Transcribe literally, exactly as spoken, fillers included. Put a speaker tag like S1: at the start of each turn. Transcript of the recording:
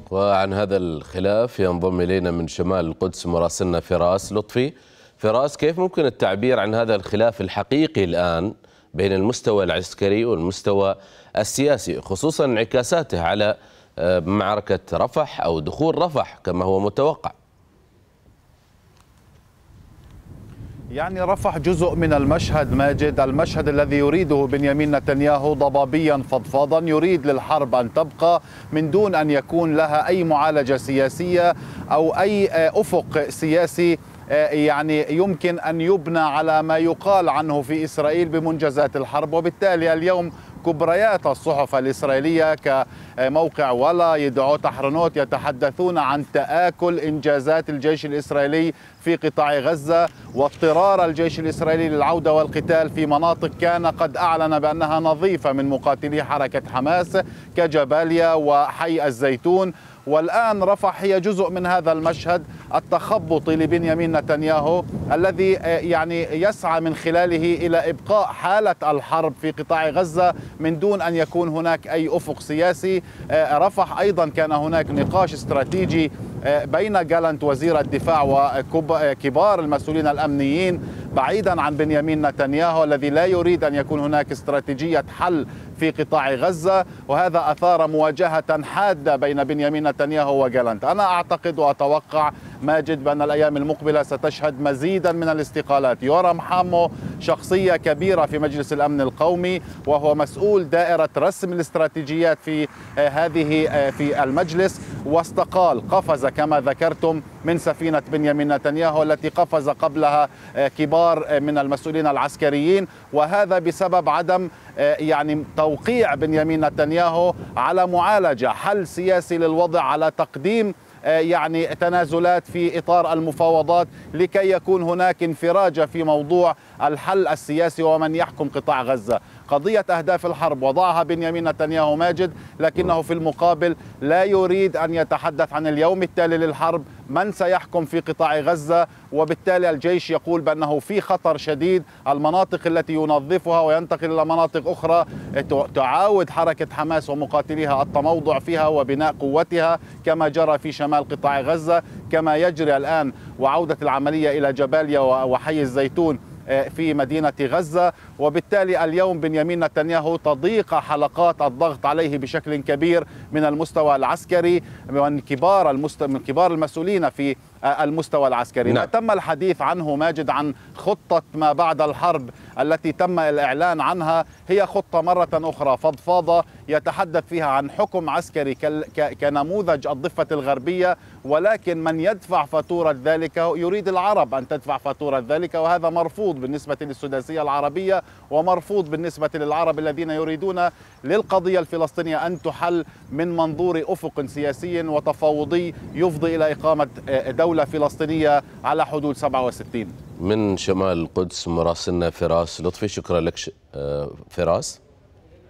S1: وعن هذا الخلاف ينضم إلينا من شمال القدس مراسلنا فراس لطفي. فراس، كيف ممكن التعبير عن هذا الخلاف الحقيقي الآن بين المستوى العسكري والمستوى السياسي، خصوصا انعكاساته على معركة رفح أو دخول رفح كما هو متوقع؟
S2: يعني رفح جزء من المشهد ماجد، المشهد الذي يريده بنيامين نتنياهو ضبابيا فضفاضا، يريد للحرب أن تبقى من دون أن يكون لها أي معالجة سياسية أو أي أفق سياسي يعني يمكن أن يبنى على ما يقال عنه في إسرائيل بمنجزات الحرب. وبالتالي اليوم كبريات الصحف الإسرائيلية كموقع ولا يدعوت أحرنوت يتحدثون عن تآكل إنجازات الجيش الإسرائيلي في قطاع غزة واضطرار الجيش الإسرائيلي للعودة والقتال في مناطق كان قد أعلن بأنها نظيفة من مقاتلي حركة حماس كجباليا وحي الزيتون. والآن رفح هي جزء من هذا المشهد التخبطي لبنيامين نتنياهو الذي يعني يسعى من خلاله إلى إبقاء حالة الحرب في قطاع غزة من دون أن يكون هناك أي أفق سياسي. رفح أيضا كان هناك نقاش استراتيجي بين جالنت وزير الدفاع وكبار المسؤولين الأمنيين بعيدا عن بنيامين نتنياهو الذي لا يريد أن يكون هناك استراتيجية حل في قطاع غزة، وهذا أثار مواجهة حادة بين بنيامين نتنياهو وجالنت. أنا أعتقد وأتوقع ماجد بأن الأيام المقبلة ستشهد مزيدا من الاستقالات. يورام حامو شخصية كبيرة في مجلس الأمن القومي وهو مسؤول دائرة رسم الاستراتيجيات في هذه في المجلس، واستقال، قفز كما ذكرتم من سفينة بنيامين نتنياهو التي قفز قبلها كبار من المسؤولين العسكريين، وهذا بسبب عدم يعني توقيع بنيامين نتنياهو على معالجة حل سياسي للوضع، على تقديم يعني تنازلات في إطار المفاوضات لكي يكون هناك انفراجة في موضوع الحل السياسي ومن يحكم قطاع غزة. قضية أهداف الحرب وضعها بنيامين نتنياهو ماجد، لكنه في المقابل لا يريد أن يتحدث عن اليوم التالي للحرب، من سيحكم في قطاع غزة، وبالتالي الجيش يقول بأنه في خطر شديد. المناطق التي ينظفها وينتقل إلى مناطق أخرى تعاود حركة حماس ومقاتليها التموضع فيها وبناء قوتها كما جرى في شمال قطاع غزة، كما يجري الآن، وعودة العملية إلى جباليا وحي الزيتون في مدينة غزة. وبالتالي اليوم بنيامين نتنياهو تضيق حلقات الضغط عليه بشكل كبير من المستوى العسكري من كبار المست... من كبار المسؤولين في المستوى العسكري. نعم. ما تم الحديث عنه ماجد عن خطة ما بعد الحرب التي تم الإعلان عنها هي خطة مرة أخرى فضفاضة يتحدث فيها عن حكم عسكري كنموذج الضفة الغربية، ولكن من يدفع فاتورة ذلك يريد العرب أن تدفع فاتورة ذلك، وهذا مرفوض بالنسبة للسداسية العربية ومرفوض بالنسبة للعرب الذين يريدون للقضية الفلسطينية أن تحل من منظور أفق سياسي وتفاوضي يفضي إلى إقامة دولة فلسطينية على حدود سبعة وستين.
S1: من شمال القدس مراسلنا فراس لطفي، شكرا لك فراس.